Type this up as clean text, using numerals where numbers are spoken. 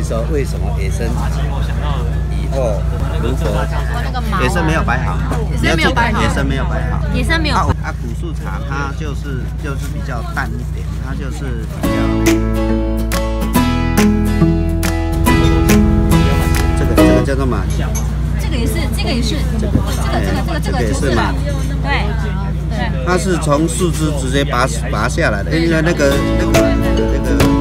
说为什么野生以后如何？野生没有摆好， 野生没有摆好， 野生没有摆好， 野生没有。 古树茶它就是比较淡一点，它就是比较。这个叫做马蹄。 这个也是，这个也是，这个也是马蹄。对。 它是从树枝直接拔下来的，因为那个